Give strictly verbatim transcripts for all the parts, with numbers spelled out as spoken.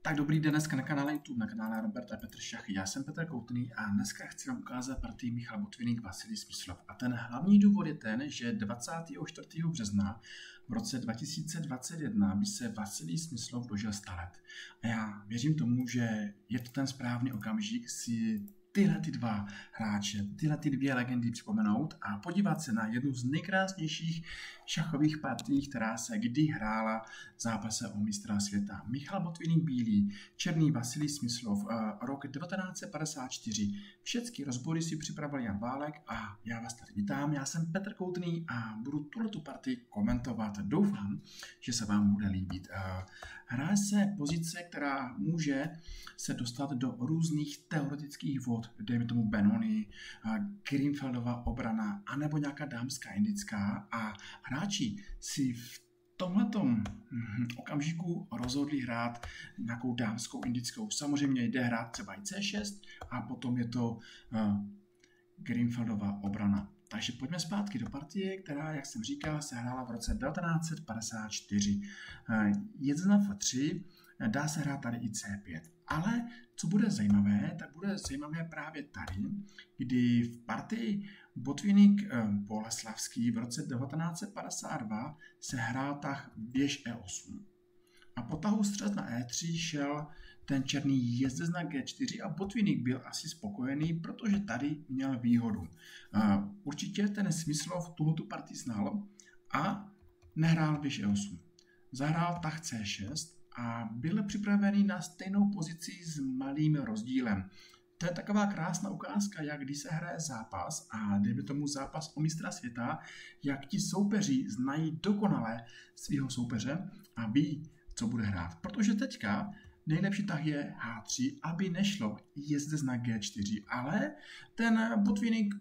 Tak dobrý den dneska na kanále YouTube, na kanále Robert a Petr Šachy. Já jsem Petr Koutný a dneska chci vám ukázat partii Michal Botvinnik Vasilij Smyslov. A ten hlavní důvod je ten, že dvacátého čtvrtého března v roce dva tisíce dvacet jedna by se Vasilij Smyslov dožil sta let. A já věřím tomu, že je to ten správný okamžik si tyhle ty dva hráče, tyhle ty dvě legendy připomenout a podívat se na jednu z nejkrásnějších šachových partií, která se kdy hrála v zápase o mistra světa. Michal Botvinnik bílý, černý Vasilij Smyslov, rok devatenáct set padesát čtyři. Všechny rozbory si připravil Jan Válek a já vás tady vítám. Já jsem Petr Koutný a budu tuhletu partii komentovat. Doufám, že se vám bude líbit. Hraje se pozice, která může se dostat do různých teoretických vod, dejme tomu Benoni, Greenfeldova obrana, anebo nějaká dámská indická, a hráči si v tomhletom okamžiku rozhodli hrát nějakou dámskou indickou. Samozřejmě jde hrát třeba i C šest a potom je to uh, Greenfeldova obrana. Takže pojďme zpátky do partie, která, jak jsem říkal, se hrála v roce devatenáct set padesát čtyři. jedna F tři, dá se hrát tady i C pět. Ale co bude zajímavé, tak bude zajímavé právě tady, kdy v partii Botvinnik Boleslavský v roce devatenáct set padesát dva se hrál tah běž E osm. A po tahu střez na E tři šel ten černý jezdec na G čtyři a Botvinnik byl asi spokojený, protože tady měl výhodu. Určitě ten Smyslov tuhletu partii znal a nehrál běž E osm. Zahrál tah C šest a byl připravený na stejnou pozici s malým rozdílem. To je taková krásná ukázka, jak když se hraje zápas a dejme tomu zápas o mistra světa, jak ti soupeři znají dokonale svého soupeře a ví, co bude hrát. Protože teďka nejlepší tah je H tři, aby nešlo jezdec na G čtyři, ale ten Botvinnik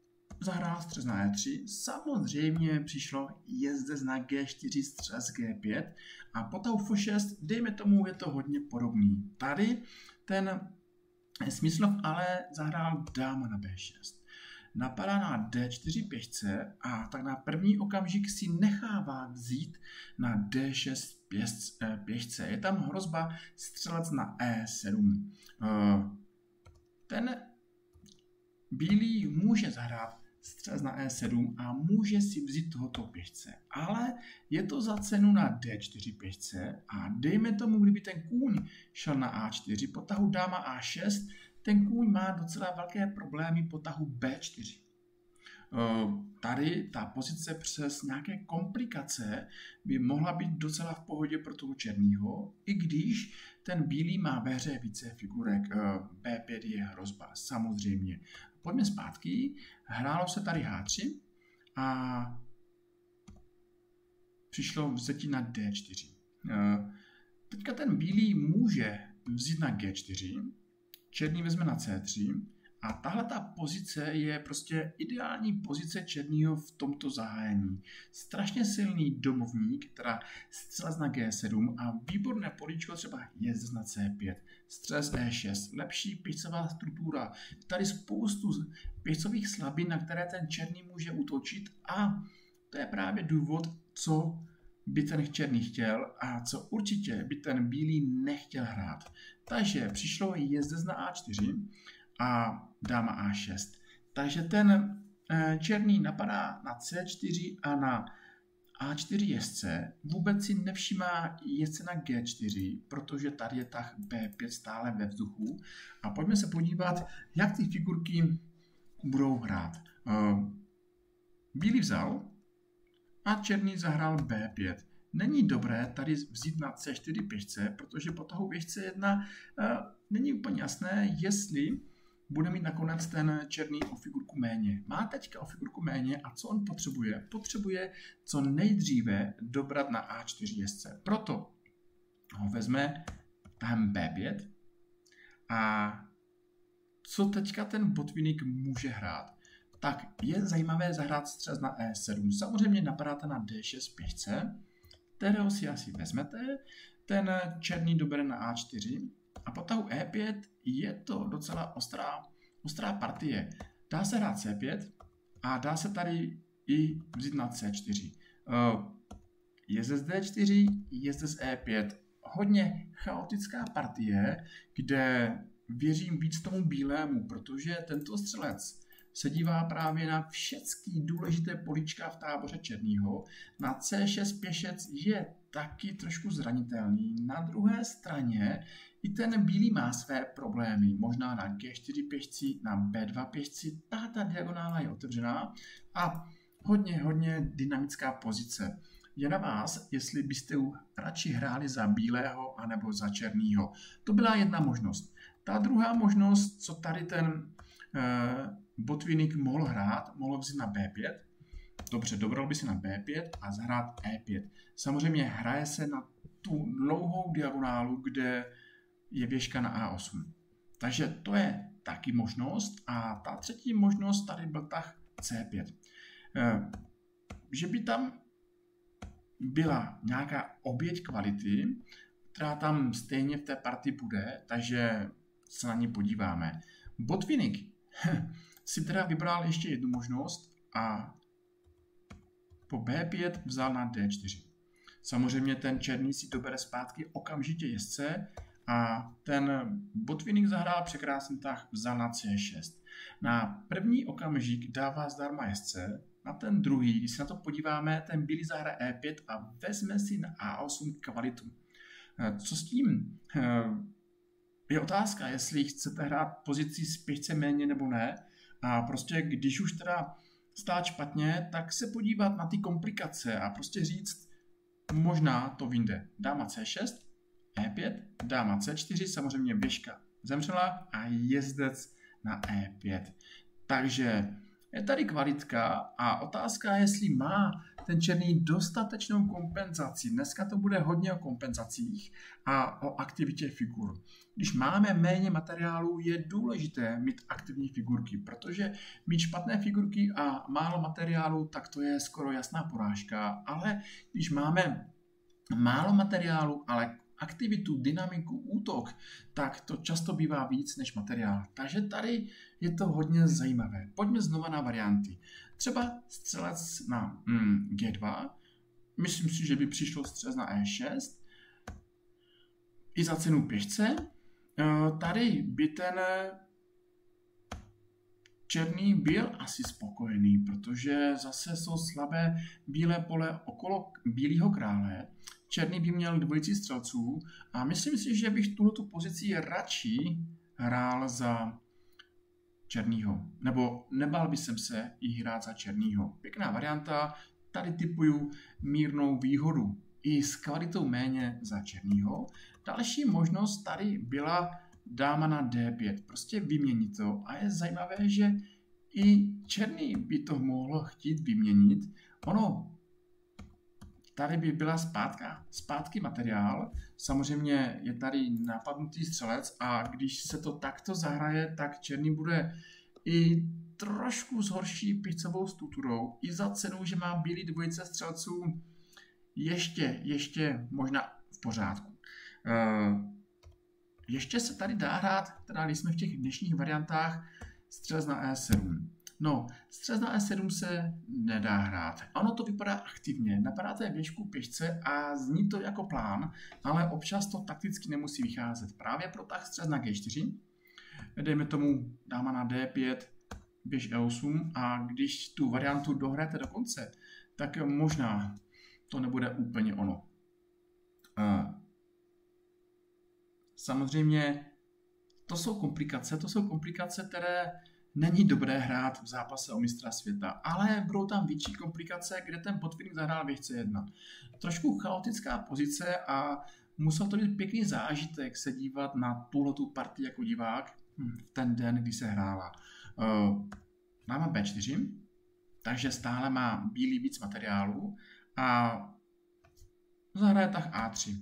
zahrál střez na E tři, samozřejmě přišlo jezdec na G čtyři, střez G pět a po tahu F šest, dejme tomu, je to hodně podobný. Tady ten Smyslov ale zahrál dáma na B šest. Napadá na D čtyři pěšce a tak na první okamžik si nechává vzít na D šest pěšce. Je tam hrozba střelec na E sedm. Ten bílý může zahrát střelec na E sedm a může si vzít tohoto pěšce. Ale je to za cenu na D čtyři pěšce a dejme tomu, kdyby ten kůň šel na A čtyři, po tahu dáma A šest, ten kůň má docela velké problémy po tahu B čtyři. Tady ta pozice přes nějaké komplikace by mohla být docela v pohodě pro toho černýho, i když ten bílý má ve hře více figurek. B pět je hrozba, samozřejmě. Pojďme zpátky. Hrálo se tady H tři a přišlo vzetí na D čtyři. Teďka ten bílý může vzít na G čtyři, černý vezme na C tři a tahle ta pozice je prostě ideální pozice černýho v tomto zahájení. Strašně silný domovník, teda střelec na G sedm a výborné políčko třeba jezdec na C pět, střelec E šest, lepší pěšcová struktura. Tady spoustu pěšcových slabin, na které ten černý může útočit a to je právě důvod, co by ten černý chtěl a co určitě by ten bílý nechtěl hrát. Takže přišlo jezdec na A čtyři a dáma A šest. Takže ten černý napadá na C čtyři a na A čtyři jezdce. Vůbec si nevšímá jezdce na G čtyři, protože tady je tah B pět stále ve vzduchu. A pojďme se podívat, jak ty figurky budou hrát. Bílý vzal a černý zahrál B pět. Není dobré tady vzít na C čtyři pěšce, protože po tahu běžce jedna uh, není úplně jasné, jestli bude mít nakonec ten černý o figurku méně. Má teďka o figurku méně a co on potřebuje? Potřebuje co nejdříve dobrat na A čtyři jezdce. Proto ho vezme tahem B pět a co teďka ten Botvinnik může hrát? Tak je zajímavé zahrát střez na E sedm. Samozřejmě napadáte na D šest pěšce, kterého si asi vezmete, ten černý dobere na A čtyři a po tahu E pět je to docela ostrá, ostrá partie. Dá se hrát C pět a dá se tady i vzít na C čtyři. Jezdec D čtyři, jezdec E pět. hodně chaotická partie, kde věřím víc tomu bílému, protože tento střelec se dívá právě na všechny důležité políčka v táboře černýho. Na C šest pěšec je taky trošku zranitelný. Na druhé straně i ten bílý má své problémy. Možná na G čtyři pěšci, na B dva pěšci, ta, ta diagonála je otevřená a hodně, hodně dynamická pozice. Je na vás, jestli byste radši hráli za bílého anebo za černýho. To byla jedna možnost. Ta druhá možnost, co tady ten eh, Botvinnik mohl hrát, mohl vzít na B pět. Dobře, dobral by si na B pět a zahrát E pět. Samozřejmě hraje se na tu dlouhou diagonálu, kde je věžka na A osm. Takže to je taky možnost. A ta třetí možnost tady byl tah C pět. Eh, že by tam byla nějaká oběť kvality, která tam stejně v té partii bude, takže se na ní podíváme. Botvinnik si teda vybral ještě jednu možnost a po B pět vzal na D čtyři. Samozřejmě ten černý si dobere zpátky okamžitě jezdce a ten Botvinnik zahrál překrásný tah, vzal na C šest. Na první okamžik dává zdarma jezdce, na ten druhý, když se na to podíváme, ten bílý zahraje E pět a vezme si na A osm kvalitu. Co s tím? Je otázka, jestli chcete hrát pozici s pěšce méně nebo ne. A prostě když už teda stát špatně, tak se podívat na ty komplikace a prostě říct, možná to vyjde. Dáma C šest, E pět, dáma C čtyři, samozřejmě běžka zemřela a jezdec na E pět. Takže je tady kvalitka a otázka, jestli má ten černý dostatečnou kompenzaci. Dneska to bude hodně o kompenzacích a o aktivitě figur. Když máme méně materiálu, je důležité mít aktivní figurky, protože mít špatné figurky a málo materiálu, tak to je skoro jasná porážka. Ale když máme málo materiálu, ale aktivitu, dynamiku, útok, tak to často bývá víc než materiál. Takže tady je to hodně zajímavé. Pojďme znova na varianty. Třeba střelec na mm, G dva. Myslím si, že by přišlo střelec na E šest. I za cenu pěšce. Tady by ten černý byl asi spokojený, protože zase jsou slabé bílé pole okolo bílého krále. Černý by měl dvojici střelců a myslím si, že bych tuhletu pozici radši hrál za černýho. Nebo nebál by jsem se i hrát za černýho. Pěkná varianta, tady typuju mírnou výhodu. I s kvalitou méně za černýho. Další možnost tady byla dáma na D pět. Prostě vyměnit to. A je zajímavé, že i černý by to mohl chtít vyměnit. Ono tady by byla zpátka, zpátky materiál. Samozřejmě je tady napadnutý střelec a když se to takto zahraje, tak černý bude i trošku s horší pěšcovou strukturou. I za cenu, že má bílý dvojice střelců ještě, ještě možná v pořádku. Uh, ještě se tady dá hrát, teda když jsme v těch dnešních variantách, střelec na E sedm. No, střelec na E sedm se nedá hrát. Ono to vypadá aktivně. Napadáte věžku pěšce a zní to jako plán, ale občas to takticky nemusí vycházet. Právě pro tak střelec na G čtyři. Dejme tomu dáma na D pět, běž E osm a když tu variantu dohrajete do konce, tak možná to nebude úplně ono. Samozřejmě to jsou komplikace, to jsou komplikace, které není dobré hrát v zápase o mistra světa, ale budou tam větší komplikace, kde ten Botvinnik zahrál věžce jedna. Trošku chaotická pozice a musel to být pěkný zážitek se dívat na tuhletu partii jako divák v ten den, kdy se hrála. Máme B čtyři, takže stále má bílý víc materiálu a zahraje tah A tři.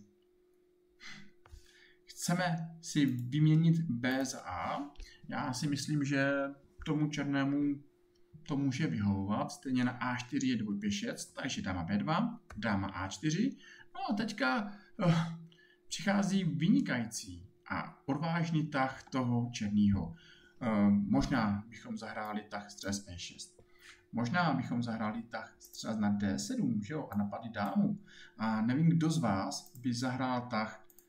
Chceme si vyměnit B za A. Já si myslím, že tomu černému to může vyhovovat. Stejně na A čtyři je dvojpěšec, takže dáma B dva, dáma A čtyři. No a teďka uh, přichází vynikající a odvážný tah toho černého. Uh, možná bychom zahráli tah střelec E šest. Možná bychom zahráli tah střelec na D sedm, že jo, a napadli dámu. A nevím, kdo z vás by zahrál tah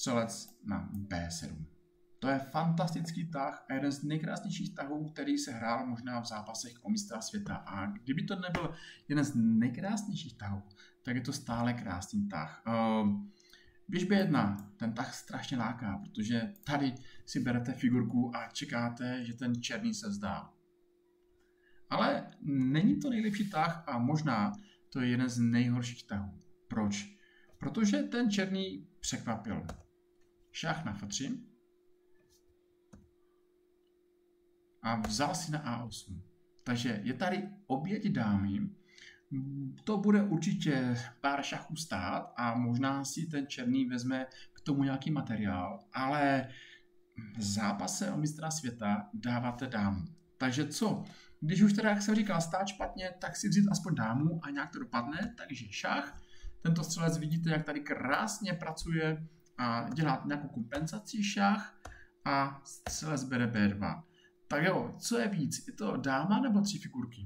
střelec na bé sedm. To je fantastický tah a jeden z nejkrásnějších tahů, který se hrál možná v zápasech o mistra světa. A kdyby to nebyl jeden z nejkrásnějších tahů, tak je to stále krásný tah. Běž bé jedna, ten tah strašně láká, protože tady si berete figurku a čekáte, že ten černý se vzdá. Ale není to nejlepší tah a možná to je jeden z nejhorších tahů. Proč? Protože ten černý překvapil. Šach na ef tři a vzal si na á osm. Takže je tady oběť dámy. To bude určitě pár šachů stát a možná si ten černý vezme k tomu nějaký materiál, ale v zápase o mistra světa dáváte dámu. Takže co? Když už teda, jak jsem říkal, stát špatně, tak si vzít aspoň dámu a nějak to dopadne. Takže šach. Tento střelec vidíte, jak tady krásně pracuje a dělá nějakou kompenzaci šach a střelec bere bé dva. Tak jo, co je víc? Je to dáma nebo tři figurky?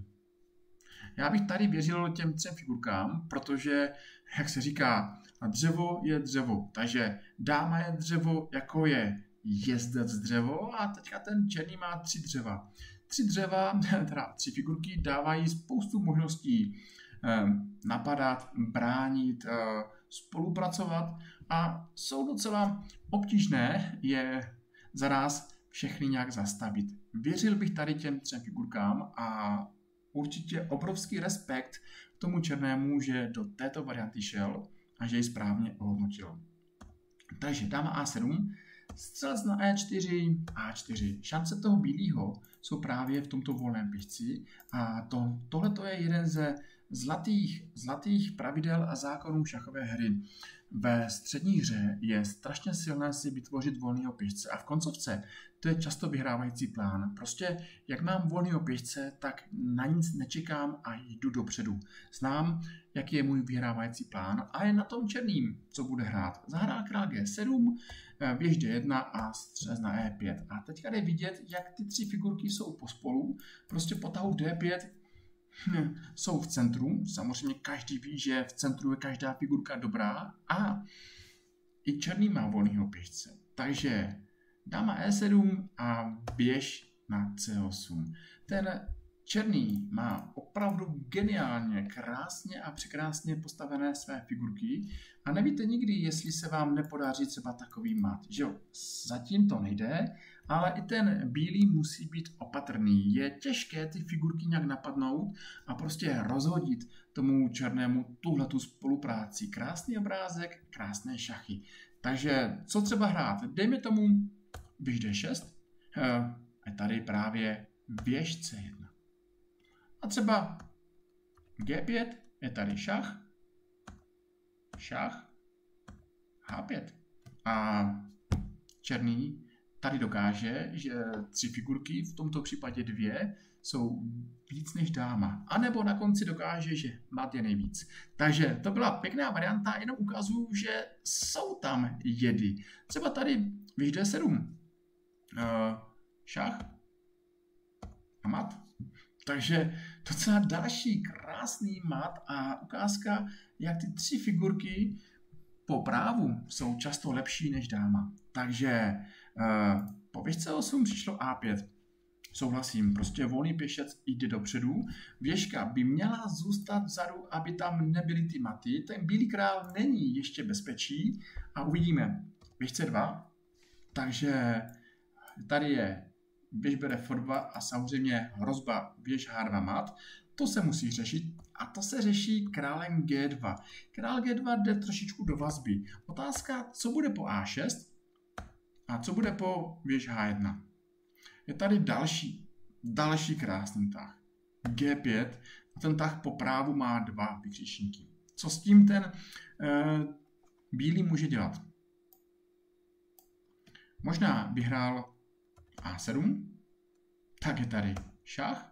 Já bych tady věřil těm třem figurkám, protože, jak se říká, dřevo je dřevo. Takže dáma je dřevo, jako je jezdec dřevo a teďka ten černý má tři dřeva. Tři dřeva, teda tři figurky, dávají spoustu možností eh, napadat, bránit, eh, spolupracovat a jsou docela obtížné je za nás všechny nějak zastavit. Věřil bych tady těm třem figurkám a určitě obrovský respekt tomu černému, že do této varianty šel a že ji správně ohodnotil. Takže dáma á sedm, střelec na é čtyři, á čtyři. Šance toho bílého jsou právě v tomto volném pěšci a to, tohle je jeden ze zlatých, zlatých pravidel a zákonů šachové hry. Ve střední hře je strašně silné si vytvořit volného pěšce a v koncovce to je často vyhrávající plán. Prostě jak mám volného pěšce, tak na nic nečekám a jdu dopředu. Znám, jaký je můj vyhrávající plán a je na tom černým, co bude hrát. Zahrá král gé sedm, věž dé jedna a střelec na é pět. A teďka jde vidět, jak ty tři figurky jsou pospolu. Prostě po tahu dé pět hm, jsou v centru. Samozřejmě každý ví, že v centru je každá figurka dobrá a i černý má volného pěšce. Takže dáma é sedm a běž na cé osm. Ten černý má opravdu geniálně, krásně a překrásně postavené své figurky a nevíte nikdy, jestli se vám nepodaří třeba takový mat. Že jo, zatím to nejde, ale i ten bílý musí být opatrný. Je těžké ty figurky nějak napadnout a prostě rozhodit tomu černému tuhletu spolupráci. Krásný obrázek, krásné šachy. Takže co třeba hrát? Dejme tomu běž dé šest a tady právě běž cé jedna. A třeba gé pět je tady šach, šach, há pět. A černý tady dokáže, že tři figurky, v tomto případě dvě, jsou víc než dáma. A nebo na konci dokáže, že mat je nejvíc. Takže to byla pěkná varianta, jenom ukazuju, že jsou tam jedy. Třeba tady běž dé sedm. Uh, šach a mat. Takže docela další krásný mat a ukázka, jak ty tři figurky po právu jsou často lepší než dáma. Takže uh, po běž cé osm přišlo á pět. Souhlasím, prostě volný pěšec jde dopředu. Věžka by měla zůstat vzadu, aby tam nebyly ty maty. Ten bílý král není ještě bezpečí a uvidíme. Běž cé dva. Takže tady je běž bere ef dva a samozřejmě hrozba běž há dva mat. To se musí řešit a to se řeší králem gé dva. Král gé dva jde trošičku do vazby. Otázka, co bude po á šest a co bude po běž há jedna. Je tady další, další krásný tah. gé pět a ten tah po právu má dva vykřičníky. Co s tím ten eh, bílý může dělat? Možná by hrál á sedm, tak je tady šach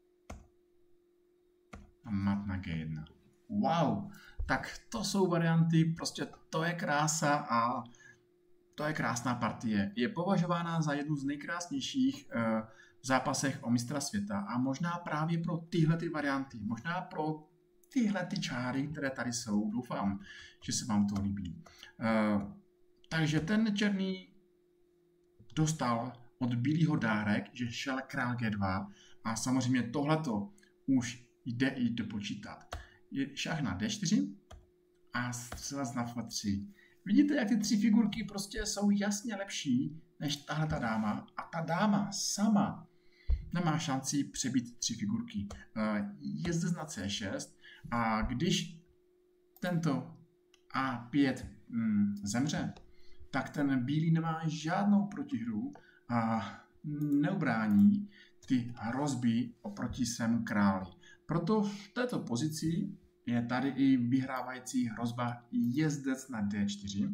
a mat na gé jedna. Wow, tak to jsou varianty, prostě to je krása a to je krásná partie. Je považována za jednu z nejkrásnějších uh, v zápasech o mistra světa a možná právě pro tyhle ty varianty, možná pro tyhle ty čáry, které tady jsou. Doufám, že se vám to líbí. Uh, Takže ten černý dostal od bílého dárek, že šel král G dva a samozřejmě tohleto už jde i dopočítat. Je šach na D čtyři a střelec na F tři. Vidíte, jak ty tři figurky prostě jsou jasně lepší než tahle ta dáma a ta dáma sama nemá šanci přebít tři figurky. Je zde na C šest a když tento A pět mm, zemře, tak ten bílý nemá žádnou protihru a neubrání ty hrozby oproti svému králi. Proto v této pozici je tady i vyhrávající hrozba jezdec na D čtyři.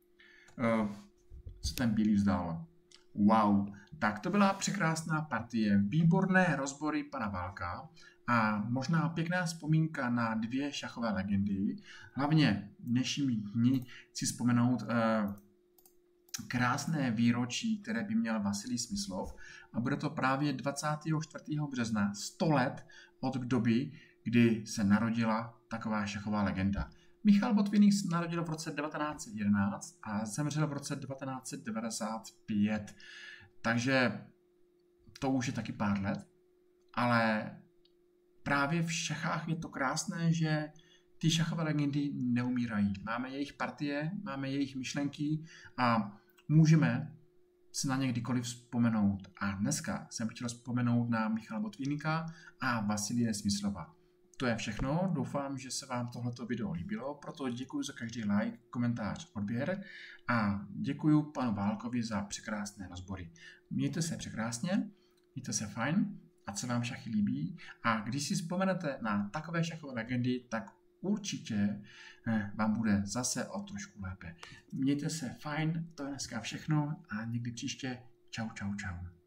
Co ten bílý vzdal? Wow, tak to byla překrásná partie, výborné rozbory pana Válka a možná pěkná vzpomínka na dvě šachové legendy. Hlavně v dnešním dni chci vzpomenout eh, krásné výročí, které by měl Vasilij Smyslov a bude to právě dvacátého čtvrtého března, sto let od doby, kdy se narodila taková šachová legenda. Michal Botvinnik se narodil v roce devatenáct set jedenáct a zemřel v roce devatenáct set devadesát pět. Takže to už je taky pár let, ale právě v šachách je to krásné, že ty šachové legendy neumírají. Máme jejich partie, máme jejich myšlenky a můžeme se na ně kdykoliv vzpomenout. A dneska jsem chtěl vzpomenout na Michala Botvinnika a Vasilije Smyslova. To je všechno, doufám, že se vám tohleto video líbilo, proto děkuji za každý like, komentář, odběr a děkuji panu Válkovi za překrásné rozbory. Mějte se překrásně, mějte se fajn, ať se vám šachy líbí a když si vzpomenete na takové šachové legendy, tak určitě vám bude zase o trošku lépe. Mějte se fajn, to je dneska všechno a někdy příště čau, čau, čau.